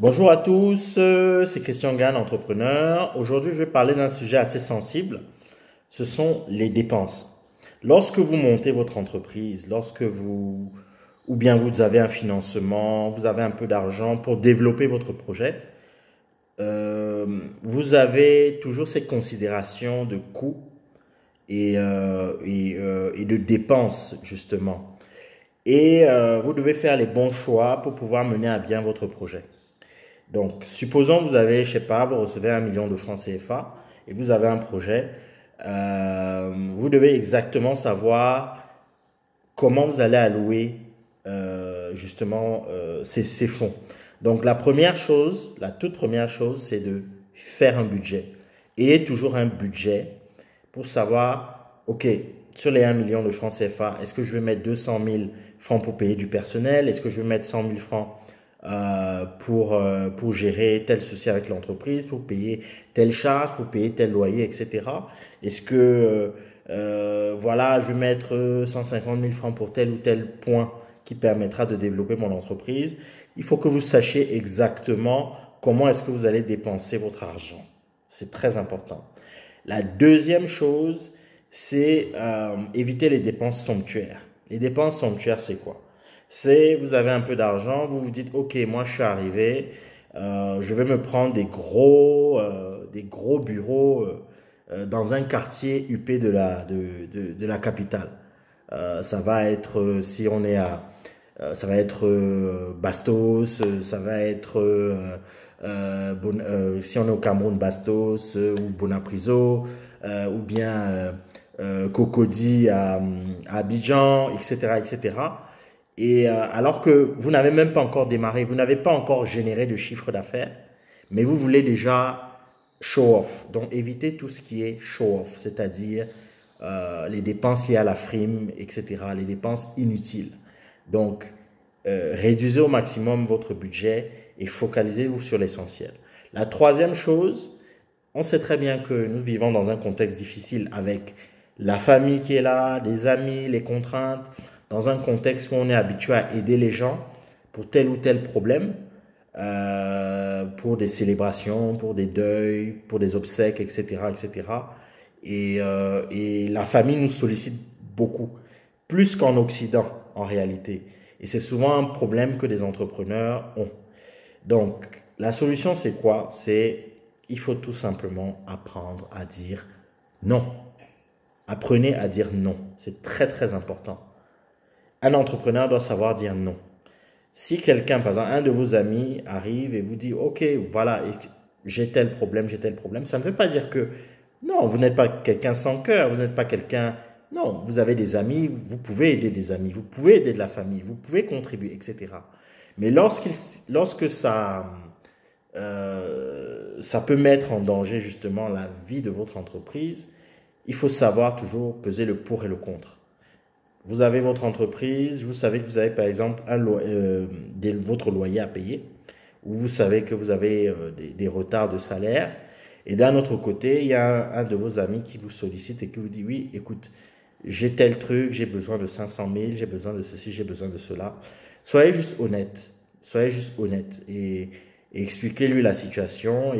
Bonjour à tous, c'est Christian Gann, entrepreneur. Aujourd'hui, je vais parler d'un sujet assez sensible. Ce sont les dépenses. Lorsque vous montez votre entreprise, ou bien vous avez un financement, vous avez un peu d'argent pour développer votre projet, vous avez toujours cette considération de coûts et de dépenses, justement. Vous devez faire les bons choix pour pouvoir mener à bien votre projet. Donc, supposons que vous avez, je sais pas, vous recevez 1 million de francs CFA et vous avez un projet. Vous devez exactement savoir comment vous allez allouer justement ces fonds. Donc, la toute première chose, c'est de faire un budget. Ayez toujours un budget pour savoir, OK, sur les 1 million de francs CFA, est-ce que je vais mettre 200 000 francs pour payer du personnel? Est-ce que je vais mettre 100 000 francs pour gérer tel souci avec l'entreprise, pour payer telle charge, pour payer tel loyer, etc. Est-ce que, voilà, je vais mettre 150 000 francs pour tel ou tel point qui permettra de développer mon entreprise? Il faut que vous sachiez exactement comment est-ce que vous allez dépenser votre argent. C'est très important. La deuxième chose, c'est éviter les dépenses somptuaires. Les dépenses somptuaires, c'est quoi? C'est, vous avez un peu d'argent, vous vous dites, OK, moi je suis arrivé, je vais me prendre des gros bureaux dans un quartier huppé de la capitale. Ça va être, si on est à, ça va être Bastos, ça va être, si on est au Cameroun, Bastos ou Bonapriso, ou bien Cocody à Abidjan, etc., etc. Alors que vous n'avez même pas encore démarré, vous n'avez pas encore généré de chiffre d'affaires, mais vous voulez déjà show off. Donc évitez tout ce qui est show off, c'est-à-dire les dépenses liées à la frime, etc., les dépenses inutiles. Donc réduisez au maximum votre budget et focalisez-vous sur l'essentiel. La troisième chose, on sait très bien que nous vivons dans un contexte difficile avec la famille qui est là, les amis, les contraintes, dans un contexte où on est habitué à aider les gens pour tel ou tel problème, pour des célébrations, pour des deuils, pour des obsèques, etc., etc. Et la famille nous sollicite beaucoup, plus qu'en Occident en réalité. Et c'est souvent un problème que des entrepreneurs ont. Donc, la solution, c'est quoi? C'est, il faut tout simplement apprendre à dire non. Apprenez à dire non. C'est très, très important. Un entrepreneur doit savoir dire non. Si quelqu'un, par exemple, un de vos amis arrive et vous dit, OK, voilà, j'ai tel problème, ça ne veut pas dire que, non, vous n'êtes pas quelqu'un sans cœur, vous n'êtes pas quelqu'un, non, vous avez des amis, vous pouvez aider des amis, vous pouvez aider de la famille, vous pouvez contribuer, etc. Mais lorsque ça peut mettre en danger justement la vie de votre entreprise, il faut savoir toujours peser le pour et le contre. Vous avez votre entreprise, vous savez que vous avez par exemple votre loyer à payer, ou vous savez que vous avez des retards de salaire, et d'un autre côté, il y a un de vos amis qui vous sollicite et qui vous dit, oui, écoute, j'ai tel truc, j'ai besoin de 500 000, j'ai besoin de ceci, j'ai besoin de cela. Soyez juste honnête et expliquez-lui la situation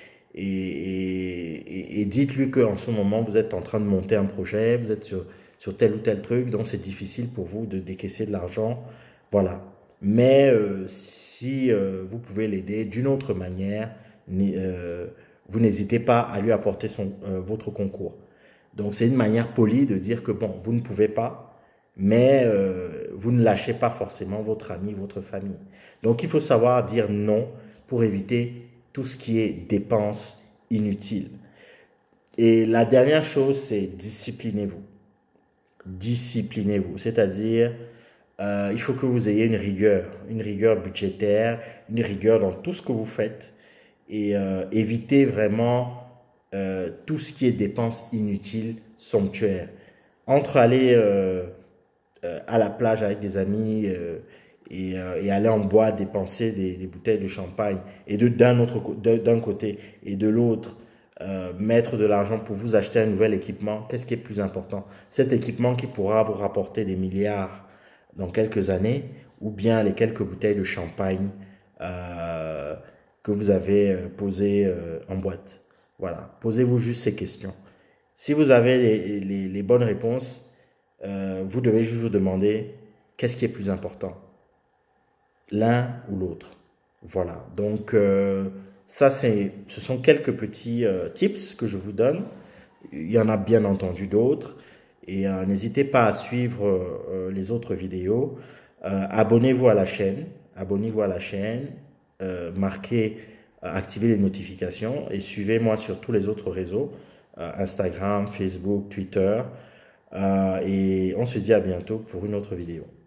et dites-lui qu'en ce moment, vous êtes en train de monter un projet, vous êtes sur tel ou tel truc, donc c'est difficile pour vous de décaisser de l'argent. Voilà. Mais si vous pouvez l'aider d'une autre manière, vous n'hésitez pas à lui apporter votre concours. Donc c'est une manière polie de dire que bon, vous ne pouvez pas, mais vous ne lâchez pas forcément votre ami, votre famille. Donc il faut savoir dire non pour éviter tout ce qui est dépenses inutiles. Et la dernière chose, c'est disciplinez-vous. Disciplinez-vous, c'est-à-dire il faut que vous ayez une rigueur budgétaire, une rigueur dans tout ce que vous faites et évitez vraiment tout ce qui est dépenses inutiles, somptuaires. Entre aller à la plage avec des amis et aller en bois dépenser des bouteilles de champagne et d'un côté et de l'autre mettre de l'argent pour vous acheter un nouvel équipement, qu'est-ce qui est plus important? Cet équipement qui pourra vous rapporter des milliards dans quelques années ou bien les quelques bouteilles de champagne que vous avez posées en boîte. Voilà, posez-vous juste ces questions. Si vous avez les bonnes réponses, vous devez juste vous demander qu'est-ce qui est plus important, l'un ou l'autre. Voilà, donc ce sont quelques petits tips que je vous donne. Il y en a bien entendu d'autres. Et n'hésitez pas à suivre les autres vidéos. Abonnez-vous à la chaîne. Abonnez-vous à la chaîne. Marquez, activez les notifications et suivez-moi sur tous les autres réseaux. Instagram, Facebook, Twitter. Et on se dit à bientôt pour une autre vidéo.